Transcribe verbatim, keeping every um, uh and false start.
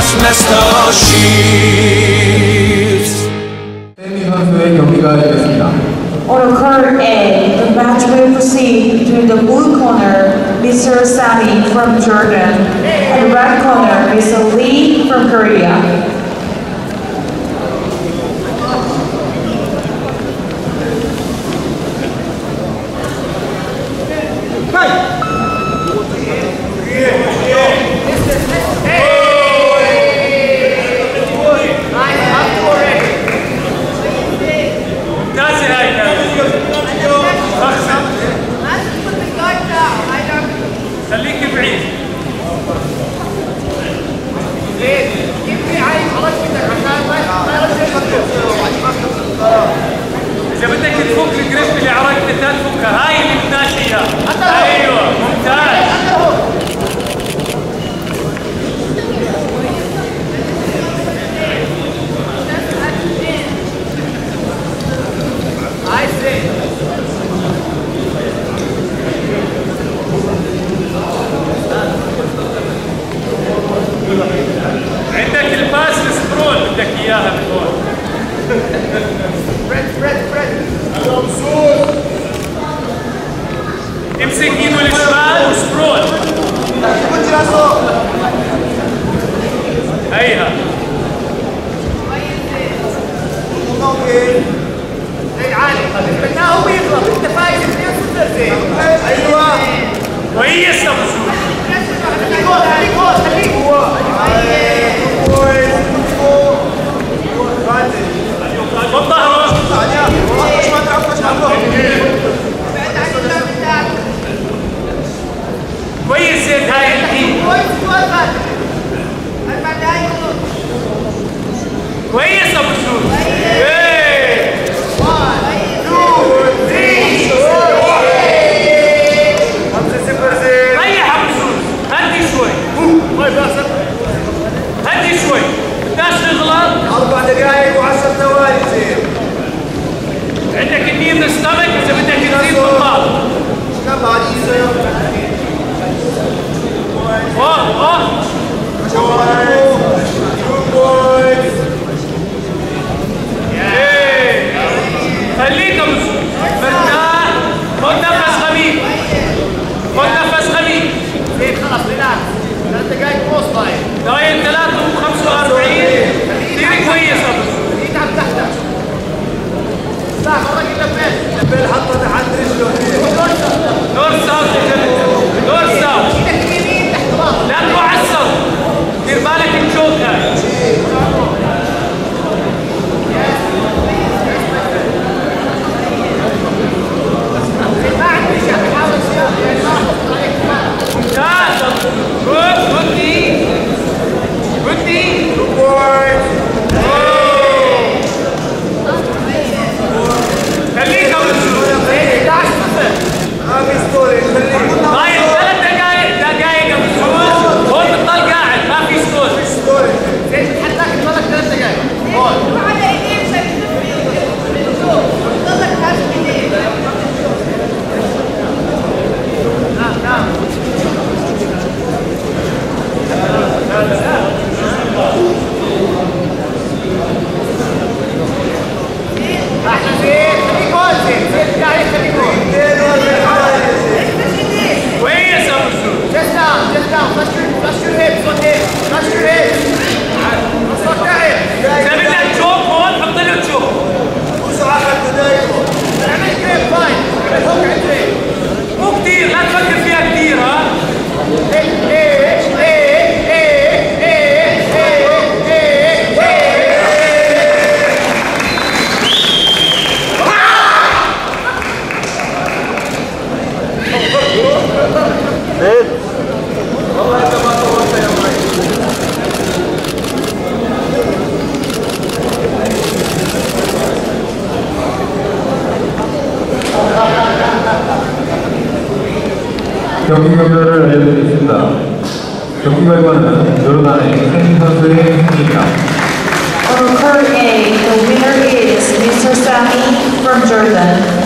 Master Chiefs. 선수의 경기가 되겠습니다. On card A, the match will proceed between the blue corner, Mister Sami from Jordan, and the red corner, Mister Lee from Korea. إذا بدك تفك الجريب اللي عرقت الثالث فكها، هاي اللي بدناش إياها. أيوه ممتاز. عندك الباس السبرول بدك إياها من هون. فريد فريد فريد امسك ايده الشمال وسبرول. هيها زي عالي بدناه هو يضرب. انت فايز اثنين صفر زين. ايوه كويس يا ابو سود. خليك هون خليك هون خليك بالظهر. كويس زين هاي الحين. كويس ابو سود. ريح ابو سود. هدي شوي هدي شوي. بداش تغلط. اربع دقائق وعشر ثواني زين. عندك النيم الستامك اذا بدك تزيد بالضغط. كم بعد يصير؟ اوه اوه خليك ابو سود مرتاح. خذ نفس خفيف خذ نفس خفيف. زين خلص ريلاكس. ثلاث دقائق ونص ضايل. ضايل ثلاثة وخمسة وأربعين. كثير كويس ابو سود. ايدك تحتك. لا خرج اللبل. اللبل حطه تحت رجله. دور ساوث دور ساوث. ايدك اليمين تحت راسك. لا تعصب. دير بالك تشوك هاي. ما عندي شيء بحاول ممتاز. جود جود دي جود دي. خليك ابو سود. احد عشر صفر. ابي ستوري خليك. طيب ثلاث دقائق دقائق ابو سود. هون بتضل قاعد ما في ستوري. في ستوري. زين تحداك تضلك ثلاث دقائق. هون. على ايديك شايف تضلك هاش بايديك. نعم نعم. لا لا لا. احلى زين خليك هون. زين زين قاعد خليك هون. كويس يا ابو سود. Just down, just down. Flush your, flush your hips on hips. Flush your hips. فlush your hips. إذا بدك تشوك هون حط له تشوك. وسع عشر دقايق. اعمل كريب فاين. اعمل هوك على الكريب. مو كثير لا تفكر فيها كثير ها. ايه ايه ايه ايه ايه ايه ايه. والله انت ما طولت يا معي. 경기 결과를 알려드리겠습니다. 경기 결과는 조르단의 켄 선수의 승리입니다. On card A, the winner is Mister Sami from Jordan.